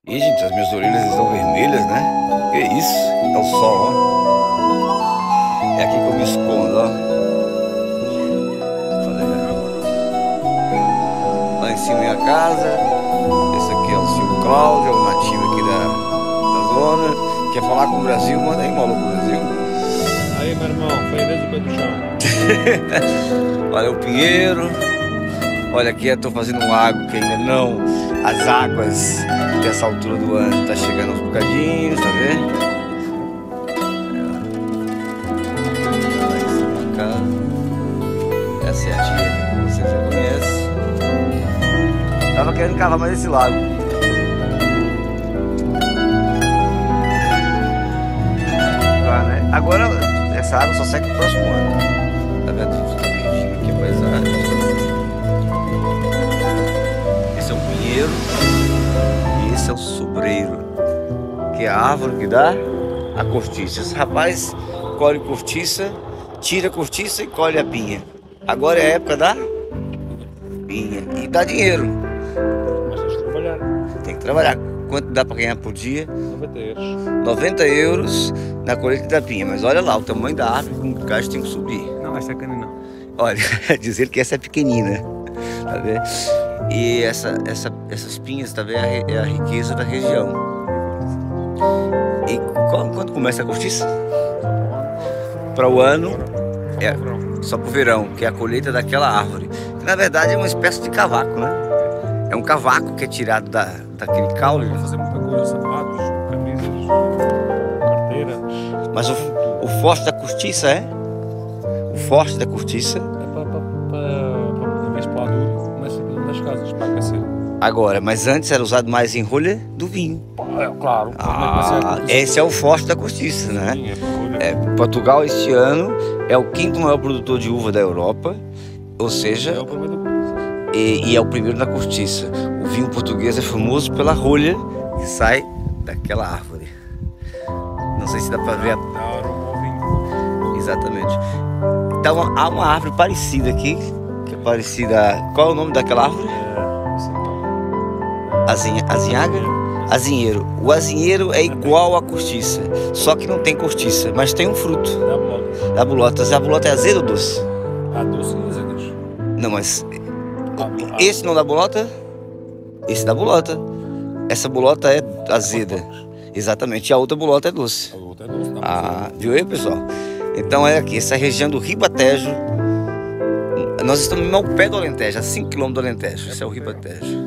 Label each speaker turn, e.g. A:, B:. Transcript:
A: Ih, gente, as minhas orelhas estão vermelhas, né? Que isso? É o sol, ó. É aqui que eu me escondo, ó. Lá em cima é a casa. Esse aqui é o Silvio Cláudio, é o nativo aqui da zona. Quer falar com o Brasil? Manda aí, maluco, Brasil.
B: Aí, meu irmão, foi a vez do pé do chão.
A: Olha o pinheiro. Olha aqui, eu tô fazendo um lago que ainda não. As águas dessa altura do ano tá chegando aos bocadinhos, tá vendo? Lá em cima de casa. Essa é a tia que você já conhece. Tava querendo cavar mais esse lago. Agora essa água só seca no próximo ano. Tá vendo? Aqui a paisagem. Esse é o pinheiro e esse é o sobreiro, que é a árvore que dá a cortiça. Esse rapaz colhe cortiça, tira a cortiça e colhe a pinha. Agora é a época da pinha e dá dinheiro.
B: Mas tens de trabalhar.
A: Tem que trabalhar. Quanto dá para ganhar por dia?
B: 90 euros.
A: 90 euros na colheita da pinha. Mas olha lá, o tamanho da árvore com o gajo tem que subir.
B: Não, esta é canina.
A: Olha, dizer que essa é pequenina, tá vendo? E essas pinhas, tá vendo? É a riqueza da região. E quando começa a cortiça? Para o ano, é só pro verão, que é a colheita daquela árvore. Que na verdade é uma espécie de cavaco, né? É um cavaco que é tirado daquele caule.
B: Vou fazer muita coisa, sapatos, camisas, carteiras.
A: Mas o forte da cortiça é? O forte da cortiça?
B: É para vez para adulto, começa aqui nas casas, para aquecer.
A: Agora, mas antes era usado mais em rolha do vinho.
B: É, claro.
A: Esse é o forte da cortiça, né?
B: Sim, é para rolha.
A: Portugal este ano é o quinto maior produtor de uva da Europa, ou seja,
B: É o primeiro da coisa.
A: e é o primeiro na cortiça. O vinho português é famoso pela rolha que sai daquela árvore. Não sei se dá para ver a...
B: Dar um bom vinho.
A: Exatamente. Então há uma árvore parecida aqui, que é parecida... Qual é o nome daquela árvore? Azinhaga? Azinheiro. O azinheiro é igual à cortiça, só que não tem cortiça, mas tem um fruto.
B: Dá bolota.
A: Da bolota. A bolota é azeda ou doce?
B: Há doce e azedas.
A: Não, mas... Esse não dá bolota? Esse dá bolota. Essa bolota é azeda. Exatamente. E a outra bolota é doce.
B: A outra é doce.
A: Viu aí, pessoal? Então é aqui, essa região do Ribatejo. Nós estamos ao pé do Alentejo, a 5 km do Alentejo. Esse é o Ribatejo.